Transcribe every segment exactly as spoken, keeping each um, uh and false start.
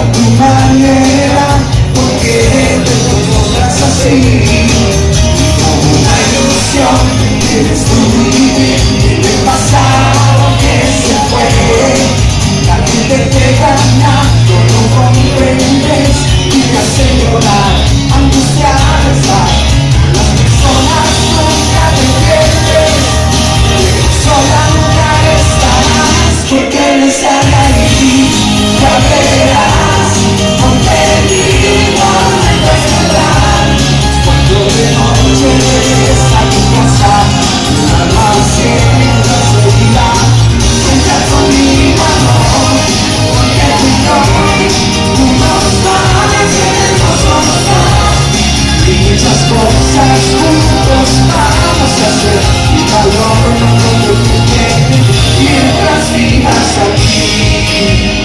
tu manera, porque te comportas así, como una ilusión. Eres tú vivir en el pasado que se fue. Nadie te perdona, no lo comprendes y te hace llorar, angustiar estar. Las personas nunca te entienden, sola nunca estarás, porque no están ahí. Ya verás, porque mi momento es verdad. Cuando de noche llegues a tu casa, tu alma siempre seguirá. Entra conmigo, amor, porque tú y yo, unos manes tenemos los dos, y muchas cosas juntos vamos a hacer. Y valor no lo tiene mientras vivas aquí.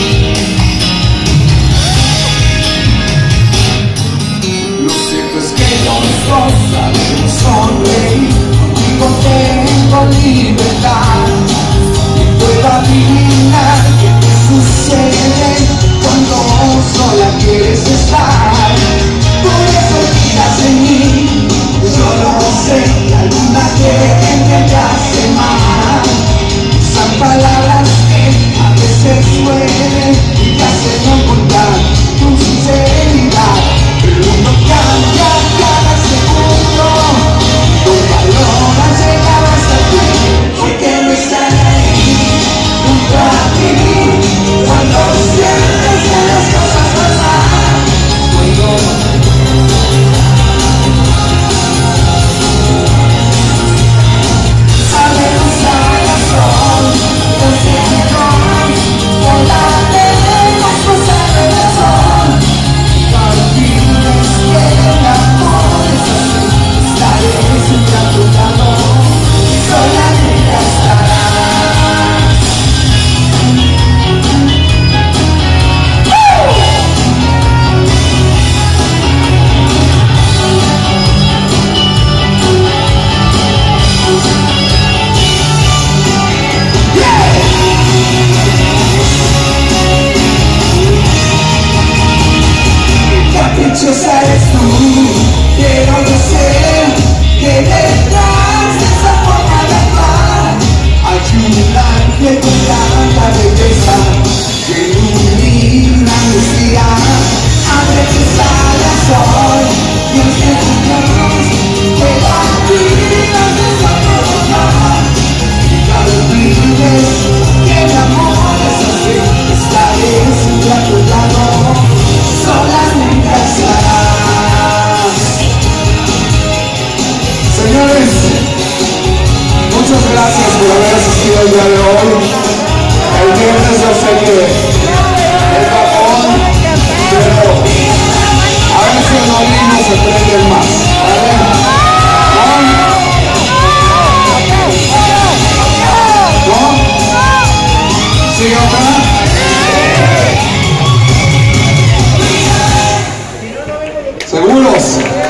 Lo cierto es que los dos sabemos sonreír, contigo tengo libertad. Puedo adivinar qué te sucede cuando sola quieres estar. Por eso olvidas de mí, yo lo sé, que alguna gente te hace mal. Usan palabras que a veces duelen y te hacen ocultar tu sinceridad. El mundo cambia cada segundo, tu valor ha llegado hasta ti, porque no están ahí junto a ti. Cuando sientes que las cosas van mal, cuando sabemos la razón, los sentimientos, por la tenemos cosas de razón. Para ti es que el amor es así, estaré siempre a tu lado, sola nunca estarás. Caprichosa eres tú, pero yo sé que detrás de esa forma de actuar hay un ángel con tanta belleza que ilumina mis días. Abre tus alas hoy y ante tu Dios que la vida te está por amar. Y no olvides que el amor es así, estaré siempre a tu lado, sola nunca estarás. Señores, muchas gracias por haber asistido el día de hoy. El viernes yo sé que es bajón, pero a veces los niños se prenden más, ¿vale? ¿No? ¿No? ¿Sí, otra? ¿Seguros?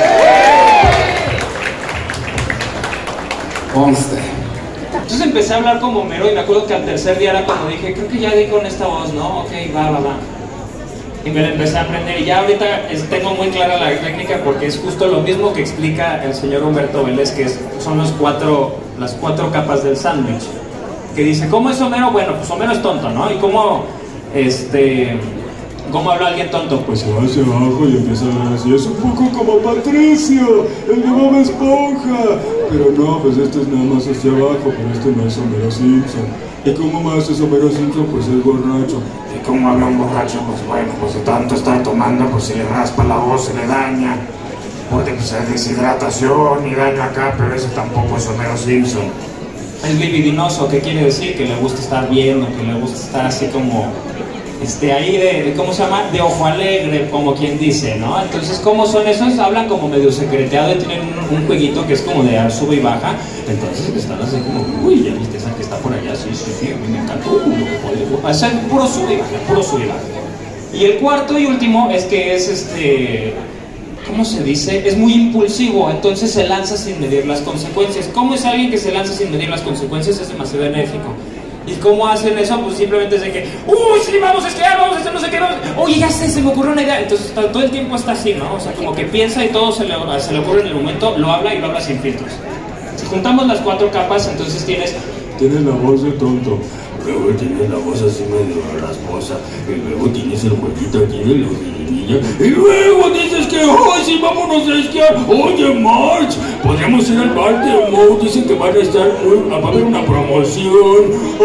Conste. Entonces empecé a hablar como Homero y me acuerdo que al tercer día era cuando dije, creo que ya di con esta voz, ¿no? Ok, va, va, va. Y me la empecé a aprender y ya ahorita es, tengo muy clara la técnica porque es justo lo mismo que explica el señor Humberto Vélez, que es, son los cuatro, las cuatro capas del sándwich. Que dice, ¿cómo es Homero? Bueno, pues Homero es tonto, ¿no? Y cómo, este... ¿Cómo habla alguien tonto? Pues se va hacia abajo y empieza a hablar así. Es un poco como Patricio, el de Bob Esponja. Pero no, pues este es nada más hacia abajo, pero este no es Homero Simpson. ¿Y cómo más es Homero Simpson? Pues es borracho. ¿Y cómo habla un borracho? Pues bueno, pues de tanto estar tomando, pues se le raspa la voz, se le daña. Puede pues, ser deshidratación y daño acá, pero ese tampoco es Homero Simpson. Es libidinoso, ¿qué quiere decir? Que le gusta estar viendo, que le gusta estar así como... Este, ahí de, de, ¿cómo se llama? De ojo alegre, como quien dice, ¿no? Entonces, ¿cómo son esos? Hablan como medio secreteado y tienen un, un jueguito que es como de sube y baja. Entonces están así como, uy, ya viste esa que está por allá, sí, sí, sí, a mí me encantó, uh, lo que puede hacer, puro sube y baja, puro sube y baja. Y el cuarto y último es que es este... ¿Cómo se dice? Es muy impulsivo, entonces se lanza sin medir las consecuencias. ¿Cómo es alguien que se lanza sin medir las consecuencias? Es demasiado enérgico. ¿Y cómo hacen eso? Pues simplemente es de que, uy, sí, vamos a esquiar, vamos a hacer no sé qué, vamos. Oye, ya sé, se me ocurrió una idea. Entonces está, todo el tiempo está así, ¿no? O sea, como que piensa y todo se le, se le ocurre en el momento, lo habla y lo habla sin filtros. Si juntamos las cuatro capas, entonces tienes... Tienes la voz de tonto, luego tienes la voz así medio rasposa, y luego tienes el jueguito aquí de los niños, y luego dices que, ¡ay, sí, vámonos a esquiar! Oye, March, podríamos ir al bar de Mo, dicen que van a estar, muy, va a haber una promoción,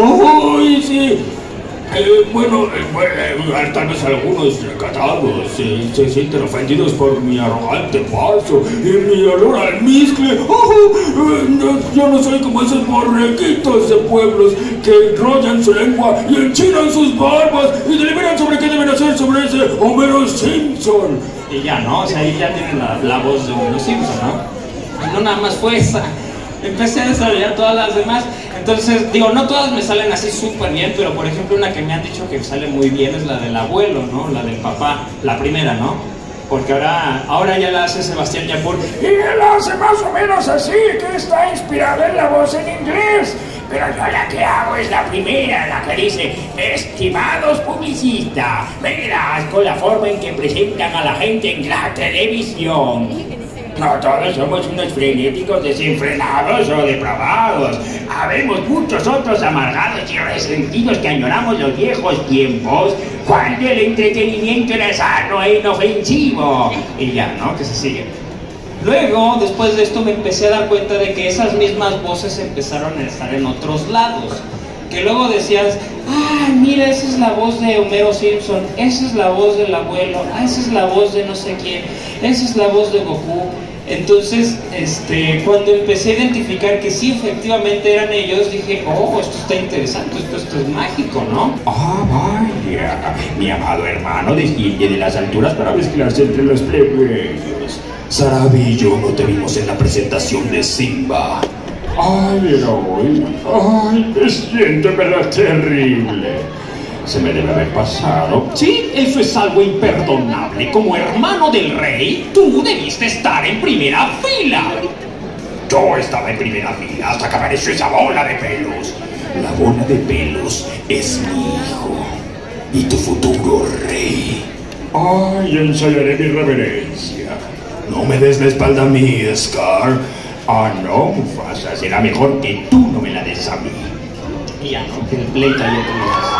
¡ay, sí! Eh, bueno, eh, bueno eh, tal vez algunos recatados eh, se sienten ofendidos por mi arrogante paso y mi olor al almizcle. Oh, eh, no, yo no soy como esos borreguitos de pueblos que enrollan su lengua y enchinan sus barbas y deliberan sobre qué deben hacer sobre ese Homero Simpson. Y ya, ¿no? O sea, ahí ya tienen la, la voz de Homero Simpson, ¿no? Y no nada más fue esa. Empecé a desarrollar todas las demás. Entonces, digo, no todas me salen así súper bien, pero por ejemplo una que me han dicho que sale muy bien es la del abuelo, ¿no? La del papá, la primera, ¿no? Porque ahora, ahora ya la hace Sebastián Yapur. Y él hace más o menos así, que está inspirado en la voz en inglés. Pero yo la que hago es la primera, la que dice: estimados publicistas, verás con la forma en que presentan a la gente en la televisión. No todos somos unos frenéticos desenfrenados o depravados. Habemos muchos otros amargados y resentidos que añoramos los viejos tiempos cuando el entretenimiento era sano e inofensivo. Y ya, ¿no? Que se sigue. Luego, después de esto, me empecé a dar cuenta de que esas mismas voces empezaron a estar en otros lados. Que luego decías, ah, mira, esa es la voz de Homero Simpson, esa es la voz del abuelo, ah, esa es la voz de no sé quién, esa es la voz de Goku. Entonces, este, cuando empecé a identificar que sí, efectivamente eran ellos, dije, oh, esto está interesante, esto, esto es mágico, ¿no? Ah, vaya, mi amado hermano desciende de las alturas para mezclarse entre los plebeyos. Sarabi y yo no te vimos en la presentación de Simba. Ay, Eloy, ay, me siento pero terrible. Se me debe haber pasado. Sí, eso es algo imperdonable. Como hermano del rey, tú debiste estar en primera fila. Yo estaba en primera fila hasta que apareció esa bola de pelos. La bola de pelos es mi hijo y tu futuro rey. Ay, ensayaré mi reverencia. No me des la espalda a mí, Scar. Ah, no, Mufasa, será mejor que tú no me la des a mí. Y ya, ¿no? Que el pleito ya te lo haces.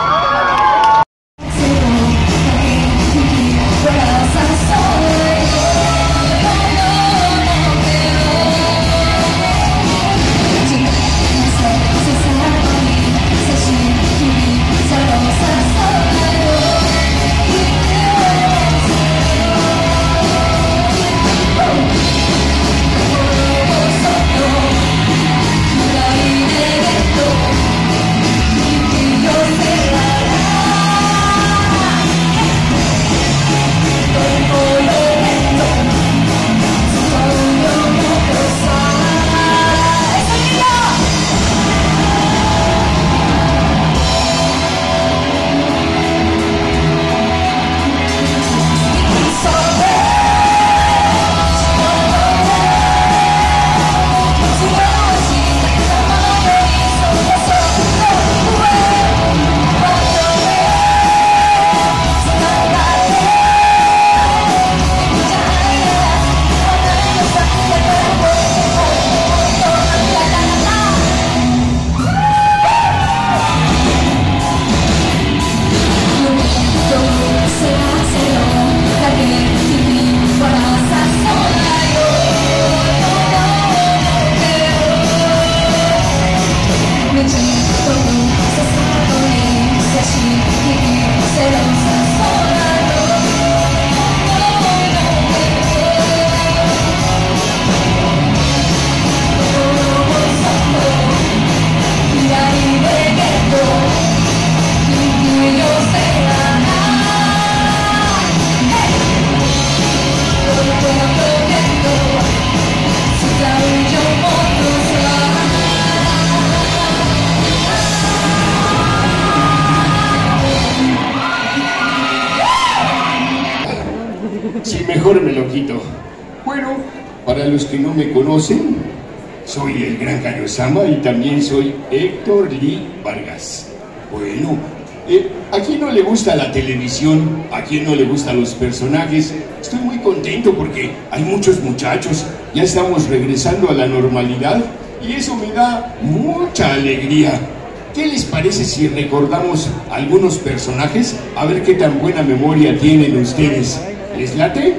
Sí, mejor me lo quito. Bueno, para los que no me conocen, Soy el Gran Kaiosama y también soy Héctor Lee Vargas. Bueno, eh, ¿a quién no le gusta la televisión? ¿A quién no le gustan los personajes? Estoy muy contento porque hay muchos muchachos, ya estamos regresando a la normalidad y eso me da mucha alegría. ¿Qué les parece si recordamos algunos personajes? A ver qué tan buena memoria tienen ustedes. ¿Les late?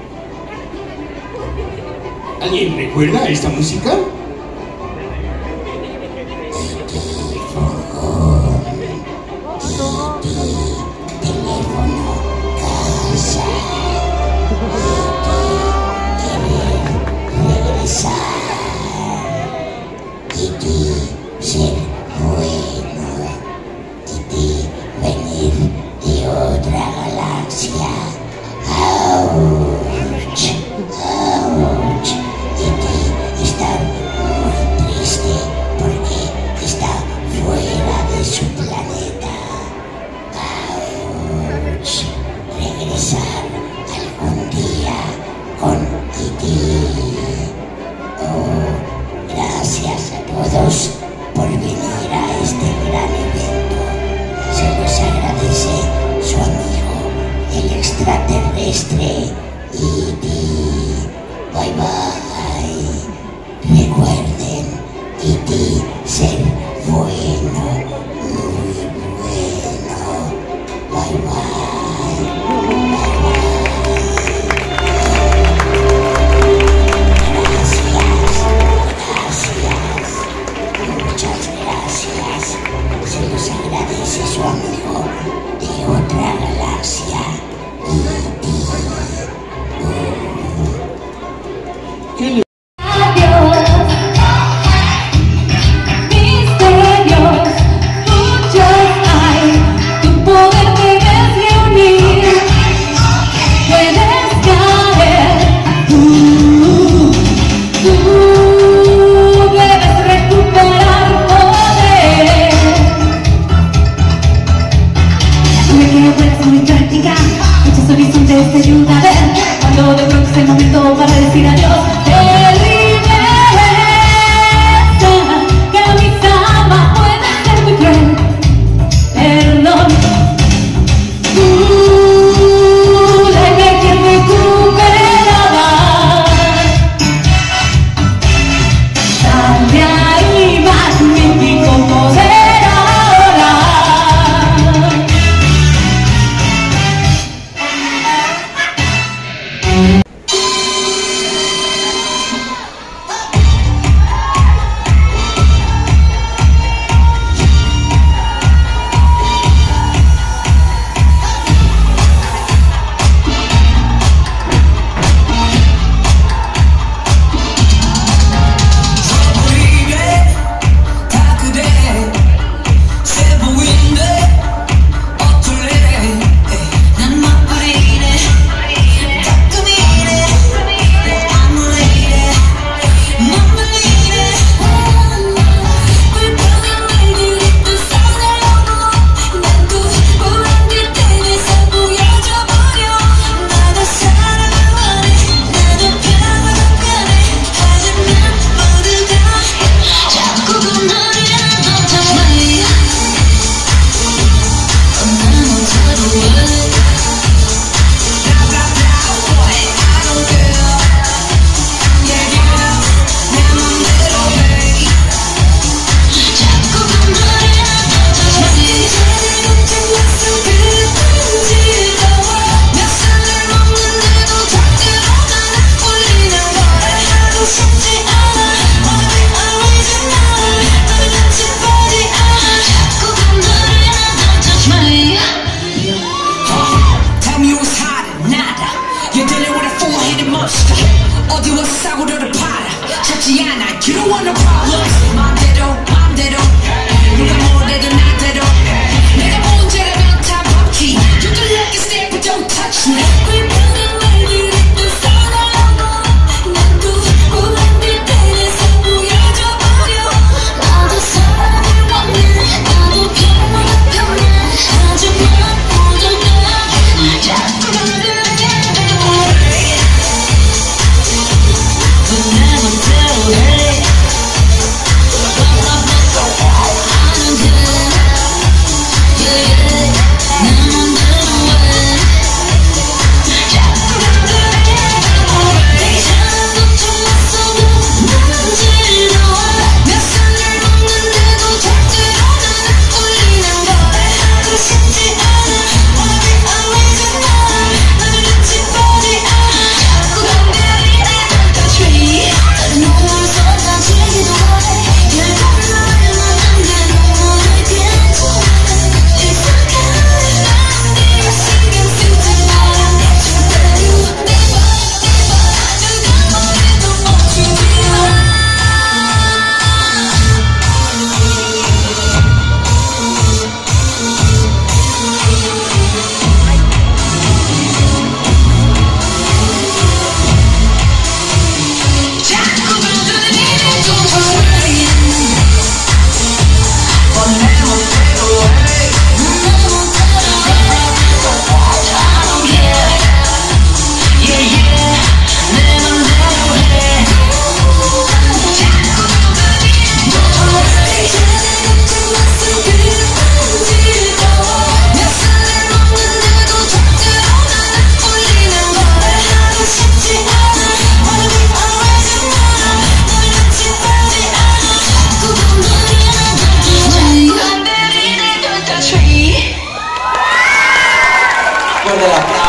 ¿Alguien recuerda esta música?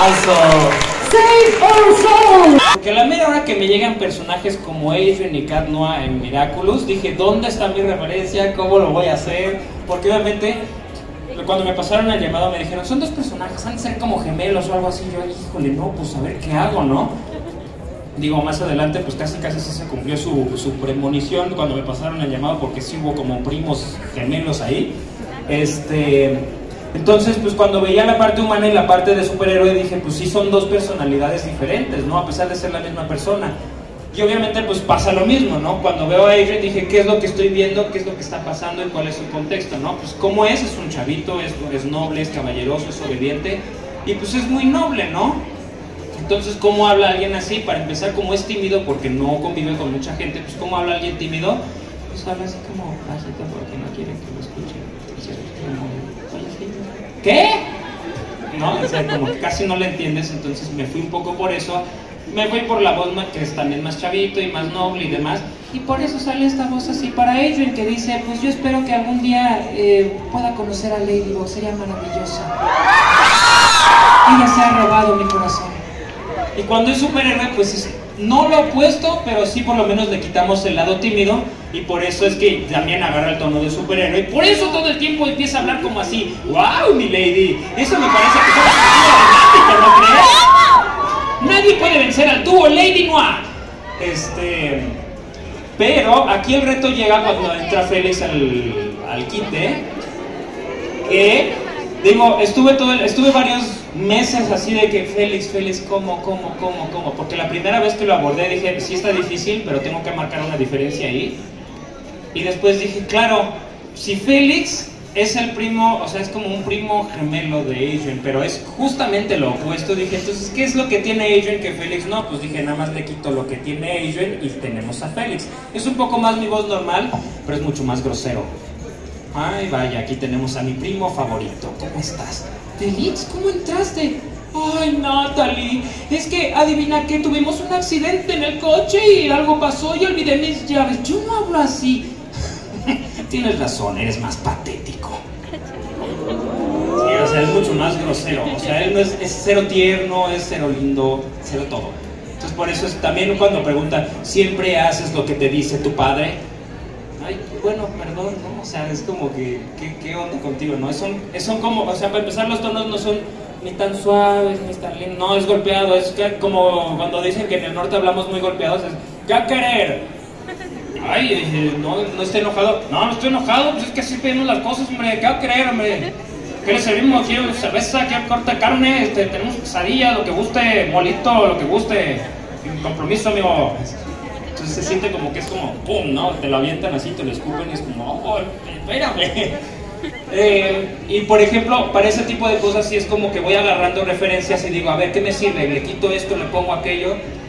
aplauso. Save our soul. Porque a la mera hora que me llegan personajes como Adrian y Cat Noir en Miraculous, dije, ¿dónde está mi referencia? ¿Cómo lo voy a hacer? Porque obviamente, cuando me pasaron el llamado me dijeron, son dos personajes, han de ser como gemelos o algo así. Yo, híjole, no, pues a ver qué hago, ¿no? Digo, más adelante, pues casi casi sí se cumplió su, su premonición cuando me pasaron el llamado, porque sí hubo como primos gemelos ahí. Este... Entonces, pues cuando veía la parte humana y la parte de superhéroe, dije, pues sí son dos personalidades diferentes, ¿no? A pesar de ser la misma persona. Y obviamente, pues pasa lo mismo, ¿no? Cuando veo a Adrian, dije, ¿qué es lo que estoy viendo? ¿Qué es lo que está pasando? ¿Y cuál es su contexto, no? Pues cómo es, es un chavito, es, es noble, es caballeroso, es obediente, y pues es muy noble, ¿no? Entonces, ¿cómo habla alguien así? Para empezar, como es tímido, porque no convive con mucha gente, pues ¿cómo habla alguien tímido? Pues habla así como bajito porque no quiere que lo escuchen. ¿Qué? No, o sea, como que casi no le entiendes, entonces me fui un poco por eso. Me fui por la voz que es también más chavito y más noble y demás. Y por eso sale esta voz así para Adrian, que dice, pues yo espero que algún día eh, pueda conocer a Ladybug, sería maravilloso. Ella se ha robado mi corazón. Y cuando es superhéroe, pues es no lo opuesto, pero sí por lo menos le quitamos el lado tímido, y por eso es que también agarra el tono de superhéroe, y por eso todo el tiempo empieza a hablar como así. ¡Wow, mi lady! Eso me parece que es romántico, ¿no crees? Nadie puede vencer al dúo Lady Noir. Este... Pero aquí el reto llega cuando entra Félix al, al quite, que, digo, estuve, todo el, estuve varios meses así de que Félix, Félix, ¿cómo, cómo, cómo, cómo? Porque la primera vez que lo abordé dije, sí está difícil, pero tengo que marcar una diferencia ahí. Y después dije, claro, si Félix es el primo, o sea, es como un primo gemelo de Adrian, pero es justamente lo opuesto. Dije, entonces, ¿qué es lo que tiene Adrian que Félix no? Pues dije, nada más le quito lo que tiene Adrian y tenemos a Félix. Es un poco más mi voz normal, pero es mucho más grosero. Ay, vaya, aquí tenemos a mi primo favorito. ¿Cómo estás? Félix, ¿cómo entraste? Ay, Natalie, es que adivina que tuvimos un accidente en el coche y algo pasó y olvidé mis llaves. Yo no hablo así. Tienes razón, eres más patético. Sí, o sea, es mucho más grosero. O sea, él no es, es cero tierno, es cero lindo, cero todo. Entonces por eso es también cuando preguntan, ¿siempre haces lo que te dice tu padre? Ay, bueno, perdón, ¿no? O sea, es como que, ¿qué, qué onda contigo, no? Son, son como, o sea, para empezar los tonos no son ni tan suaves, ni tan lindos, no, es golpeado, es que como cuando dicen que en el norte hablamos muy golpeados, es, ¿qué querer? Ay, eh, no, no estoy enojado, no, no estoy enojado, pues es que así pedimos las cosas, hombre, ¿qué va a querer, hombre? ¿Qué le servimos? Quiero cerveza, quiero corte de carne, este, tenemos quesadilla, lo que guste, molito, lo que guste, sin compromiso, amigo. Entonces se siente como que es como pum, ¿no? Te lo avientan así, te lo escupen y es como, oh, espérame. Eh, y por ejemplo, para ese tipo de cosas sí es como que voy agarrando referencias y digo, a ver, ¿qué me sirve? Le quito esto, le pongo aquello.